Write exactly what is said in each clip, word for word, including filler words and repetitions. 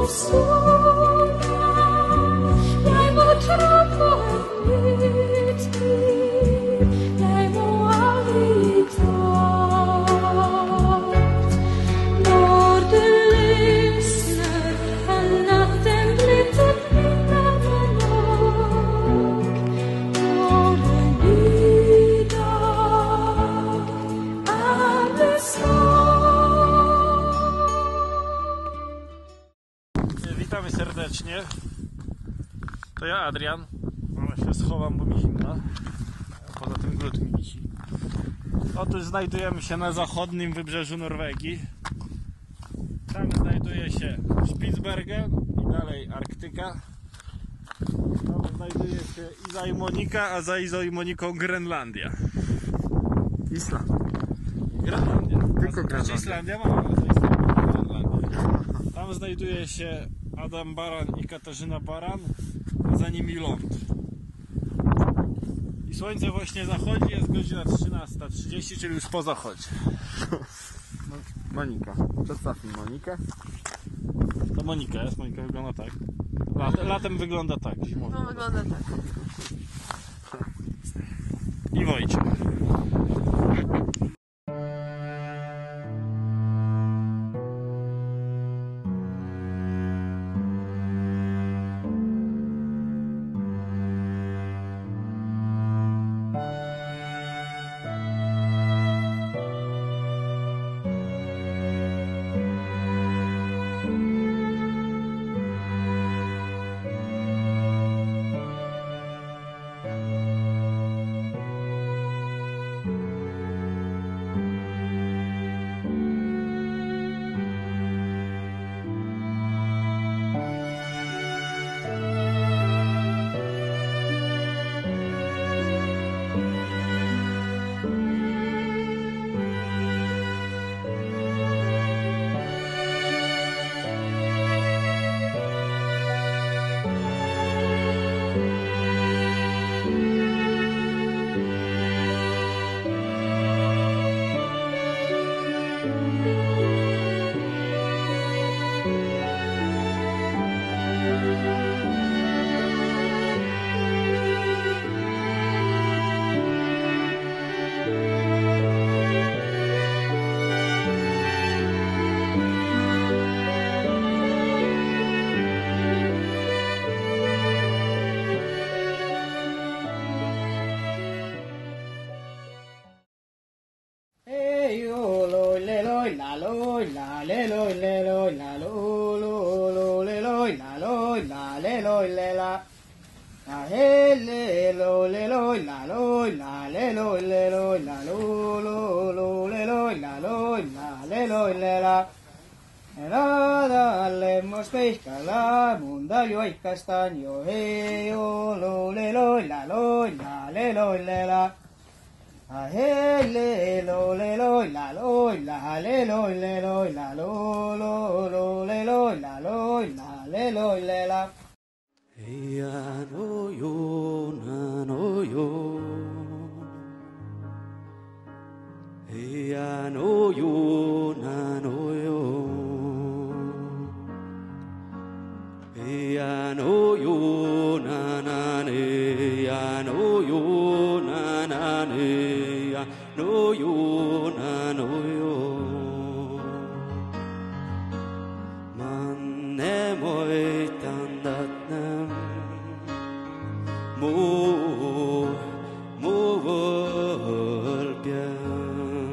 Witamy serdecznie. To ja, Adrian. Ale się schowam, bo mi zimno. A poza tym glut mi wisi. Otóż znajdujemy się na zachodnim wybrzeżu Norwegii. Tam znajduje się Spitsbergen i dalej Arktyka. Tam znajduje się Iza i Monika, a za Izą i Moniką Grenlandia. Islandia. Grenlandia. Tylko Grenlandia. Islandia ma, ale to jest Grenlandia. Tam znajduje się Adam Baran i Katarzyna Baran, a za nimi ląd. I słońce właśnie zachodzi, jest godzina trzynasta trzydzieści, czyli już po zachodzie. Monika. Przedstaw mi Monikę. To Monika jest, Monika wygląda tak. Lat, latem wygląda tak, zimą. No wygląda tak. I Wojciech. Castaño, hey, oh, lo, le, lo, la, lo, la, le, lo, le, la. Ah, hey, le, lo, le, lo, la, lo, la, le, lo, le, lo, la, lo, lo, lo, le, lo, la, lo, la, le, lo, le, la. Hey, I know you, I know you. Hey, I know you, I know you. I know you, na na ne. I know you, na na ne. I know you, na know you. Man ne moi tandat nem. Mo mo volpian.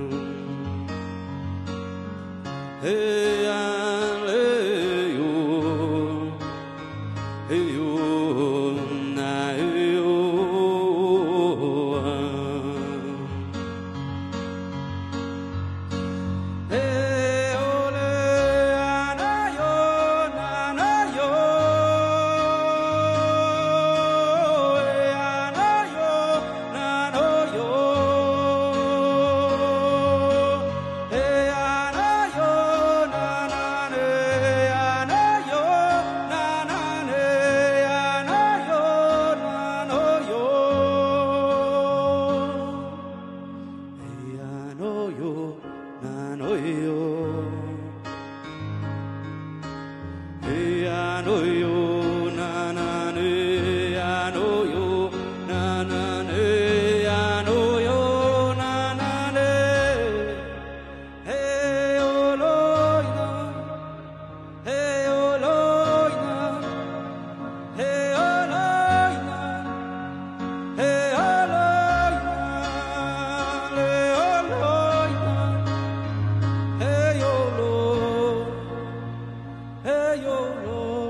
Hey. no yo na na ne ya no yo na na ne ya no yo na na ne hey oh Lord hey oh Lord hey oh Lord hey oh Lord hey oh Lord hey oh Lord hey oh Lord